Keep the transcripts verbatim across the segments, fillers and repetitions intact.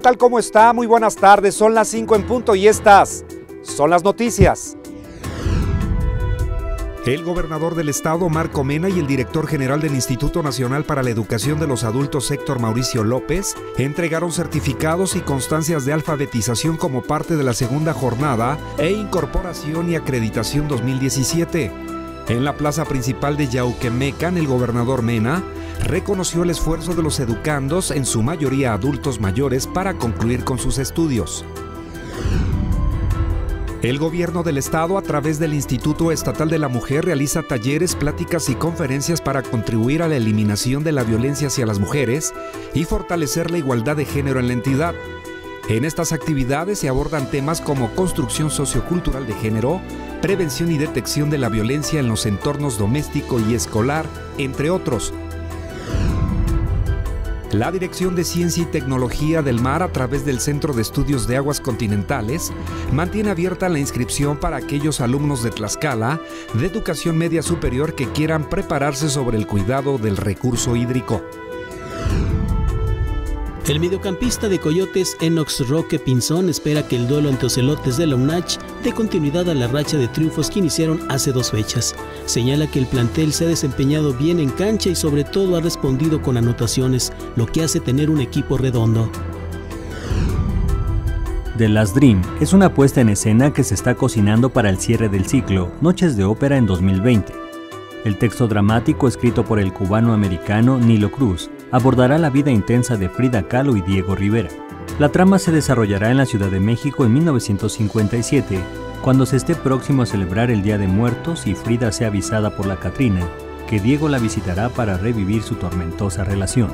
tal? ¿Cómo está? Muy buenas tardes, son las cinco en punto y estas son las noticias. El gobernador del estado, Marco Mena, y el director general del Instituto Nacional para la Educación de los Adultos, Héctor Mauricio López, entregaron certificados y constancias de alfabetización como parte de la segunda jornada e incorporación y acreditación dos mil diecisiete. En la plaza principal de Yauquemecan, el gobernador Mena reconoció el esfuerzo de los educandos, en su mayoría adultos mayores, para concluir con sus estudios. El gobierno del estado, a través del Instituto Estatal de la Mujer, realiza talleres, pláticas y conferencias para contribuir a la eliminación de la violencia hacia las mujeres y fortalecer la igualdad de género en la entidad. En estas actividades se abordan temas como construcción sociocultural de género, prevención y detección de la violencia en los entornos doméstico y escolar, entre otros. La Dirección de Ciencia y Tecnología del Mar, a través del Centro de Estudios de Aguas Continentales, mantiene abierta la inscripción para aquellos alumnos de Tlaxcala de educación media superior que quieran prepararse sobre el cuidado del recurso hídrico. El mediocampista de Coyotes, Enox Roque Pinzón, espera que el duelo ante Ocelotes de la UNACH dé continuidad a la racha de triunfos que iniciaron hace dos fechas. Señala que el plantel se ha desempeñado bien en cancha y sobre todo ha respondido con anotaciones, lo que hace tener un equipo redondo. The Last Dream es una puesta en escena que se está cocinando para el cierre del ciclo Noches de Ópera en dos mil veinte. El texto dramático, escrito por el cubano-americano Nilo Cruz, abordará la vida intensa de Frida Kahlo y Diego Rivera. La trama se desarrollará en la Ciudad de México en mil novecientos cincuenta y siete, cuando se esté próximo a celebrar el Día de Muertos y Frida sea avisada por la Catrina que Diego la visitará para revivir su tormentosa relación.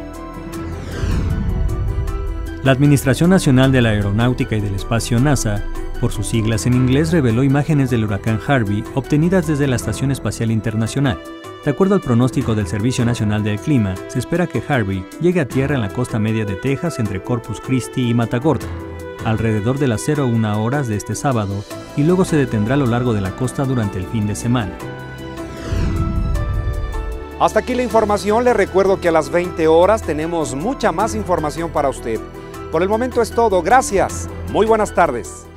La Administración Nacional de la Aeronáutica y del Espacio, NASA, por sus siglas en inglés, reveló imágenes del huracán Harvey obtenidas desde la Estación Espacial Internacional. De acuerdo al pronóstico del Servicio Nacional del Clima, se espera que Harvey llegue a tierra en la costa media de Texas entre Corpus Christi y Matagorda, alrededor de las cero una horas de este sábado, y luego se detendrá a lo largo de la costa durante el fin de semana. Hasta aquí la información. Les recuerdo que a las veinte horas tenemos mucha más información para usted. Por el momento es todo. Gracias. Muy buenas tardes.